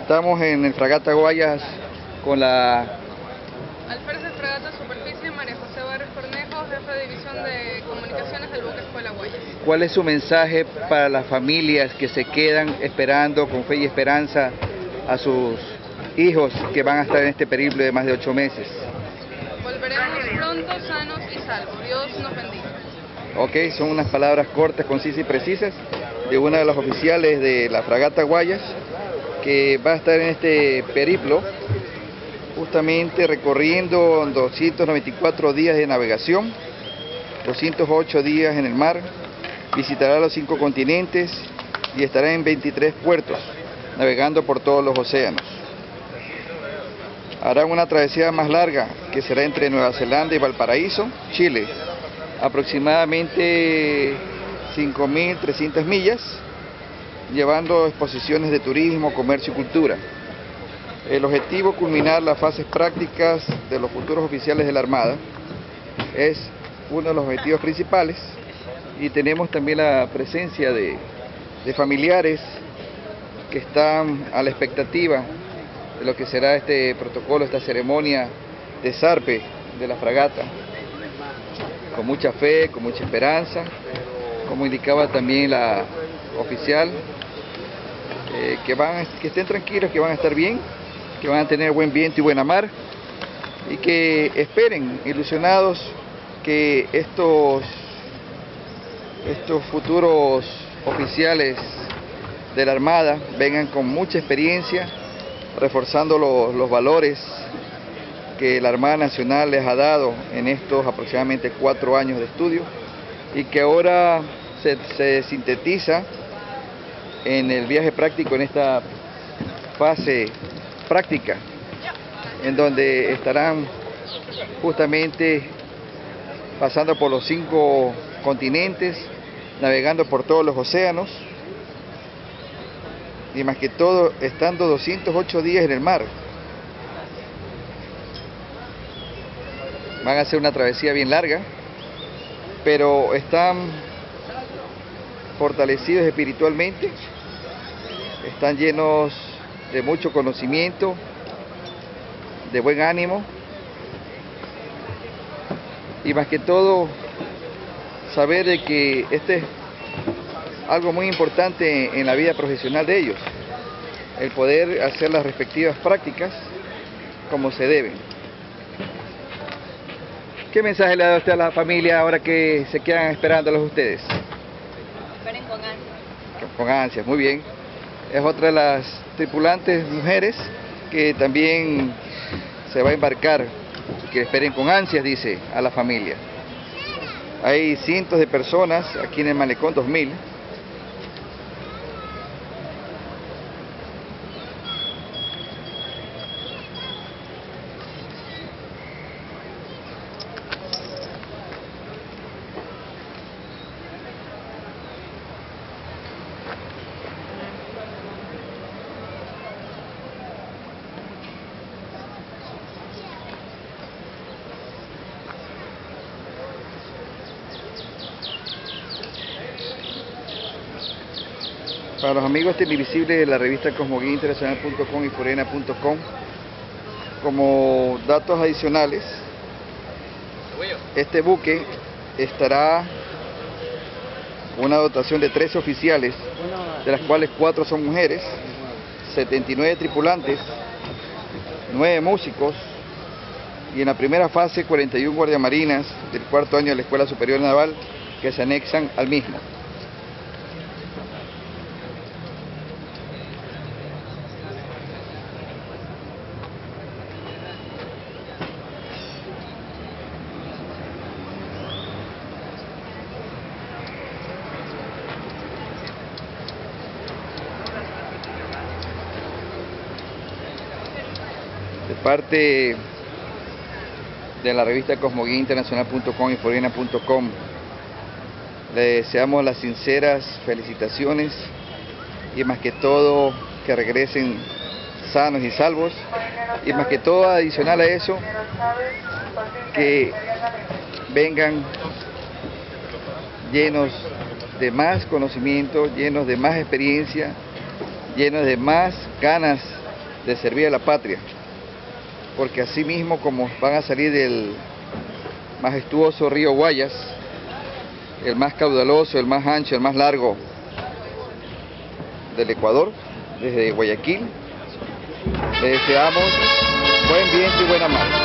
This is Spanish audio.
Estamos en el Fragata Guayas con la Alférez de Fragata Superficie, María José Barrios Cornejo, jefe de división de comunicaciones del buque Escuela Guayas. ¿Cuál es su mensaje para las familias que se quedan esperando con fe y esperanza a sus hijos que van a estar en este periplo de más de 8 meses? Volveremos pronto, sanos y salvos. Dios nos bendiga. Ok, son unas palabras cortas, concisas y precisas de una de las oficiales de la Fragata Guayas, que va a estar en este periplo, justamente recorriendo 294 días de navegación, 208 días en el mar, visitará los 5 continentes y estará en 23 puertos, navegando por todos los océanos. Harán una travesía más larga, que será entre Nueva Zelanda y Valparaíso, Chile, aproximadamente 5.300 millas, llevando exposiciones de turismo, comercio y cultura. El objetivo es culminar las fases prácticas de los futuros oficiales de la Armada. Es uno de los objetivos principales, y tenemos también la presencia de familiares que están a la expectativa de lo que será este protocolo, esta ceremonia de zarpe de la fragata, con mucha fe, con mucha esperanza, como indicaba también la oficial, que estén tranquilos, que van a estar bien, que van a tener buen viento y buena mar, y que esperen, ilusionados, que estos futuros oficiales de la Armada vengan con mucha experiencia, reforzando los valores que la Armada Nacional les ha dado en estos aproximadamente 4 años de estudio, y que ahora se sintetiza en el viaje práctico, en esta fase práctica, en donde estarán justamente pasando por los 5 continentes, navegando por todos los océanos, y más que todo estando 208 días en el mar. Van a hacer una travesía bien larga, pero están fortalecidos espiritualmente, están llenos de mucho conocimiento, de buen ánimo, y más que todo saber de que este es algo muy importante en la vida profesional de ellos, el poder hacer las respectivas prácticas como se deben. ¿Qué mensaje le da usted a la familia ahora que se quedan esperándolos ustedes? Esperen con ansias. Con ansias, muy bien. Es otra de las tripulantes mujeres que también se va a embarcar, que esperen con ansias, dice a la familia. Hay cientos de personas aquí en el Malecón 2000. Para los amigos televisibles de la revista cosmoguiainternacional.com y forena.com, como datos adicionales, este buque estará con una dotación de 13 oficiales, de las cuales 4 son mujeres, 79 tripulantes, 9 músicos, y en la primera fase 41 guardiamarinas del 4º año de la Escuela Superior Naval que se anexan al mismo. De parte de la revista cosmoguiainternacional.com y forena.com, le deseamos las sinceras felicitaciones, y más que todo que regresen sanos y salvos, y más que todo adicional a eso, que vengan llenos de más conocimiento, llenos de más experiencia, llenos de más ganas de servir a la patria, porque así mismo como van a salir del majestuoso río Guayas, el más caudaloso, el más ancho, el más largo del Ecuador, desde Guayaquil, les deseamos buen viento y buena mar.